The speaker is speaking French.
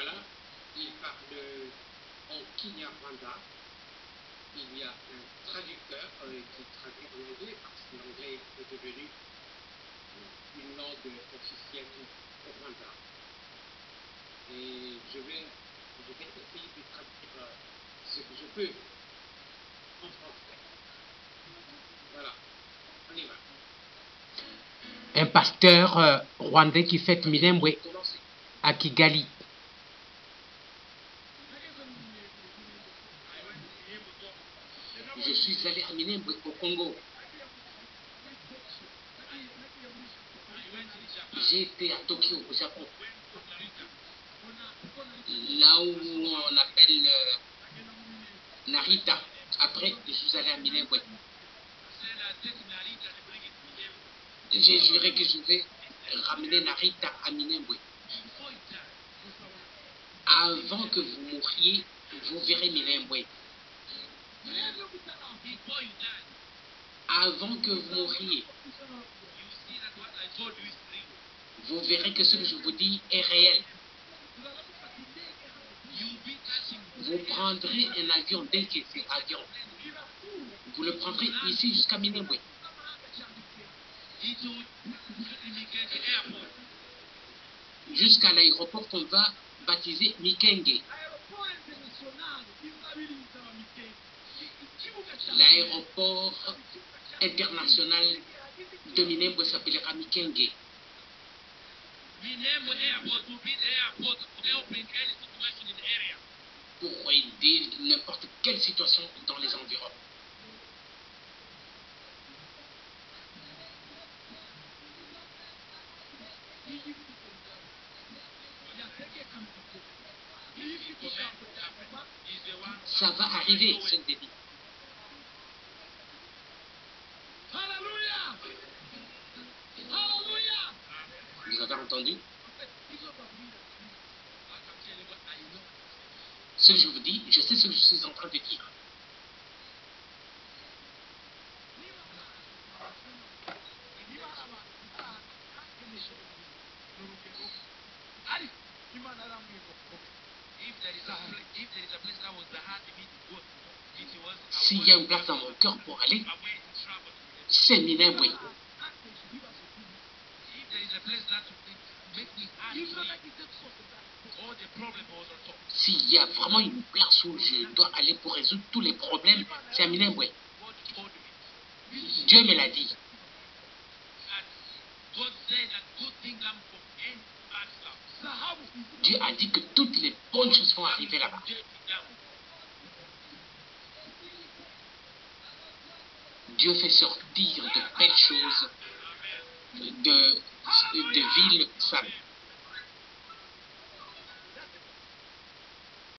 Voilà, il parle en Kinyarwanda. Il y a un traducteur qui traduit en anglais parce que l'anglais est devenu une langue officielle au Rwanda. Et je vais essayer de traduire ce que je peux en français. Voilà, on y va. Un pasteur rwandais qui fête Minembwe à Kigali. Je suis allé à Minembwe au Congo. J'ai été à Tokyo au Japon. Là où on appelle Narita. Après, je suis allé à Minembwe. J'ai juré que je vais ramener Narita à Minembwe. Avant que vous mouriez, vous verrez Minembwe. Avant que vous mouriez, vous verrez que ce que je vous dis est réel. Vous prendrez un avion dès que c'est avion. Vous le prendrez ici jusqu'à Minembwe. Jusqu'à l'aéroport qu'on va baptiser Mikenge. L'aéroport international de Minembwe s'appellera Mikenge. Pour aider n'importe quelle situation dans les environs. Ça va arriver, c'est le début. Vous avez entendu? Ce que je vous dis, je sais ce que je suis en train de dire. S'il y a une place dans mon cœur pour aller, c'est Minembwe. S'il y a vraiment une place où je dois aller pour résoudre tous les problèmes, c'est à Minembwe. Dieu me l'a dit. Dieu a dit que toutes les bonnes choses vont arriver là-bas. Dieu fait sortir de belles choses de villes sables.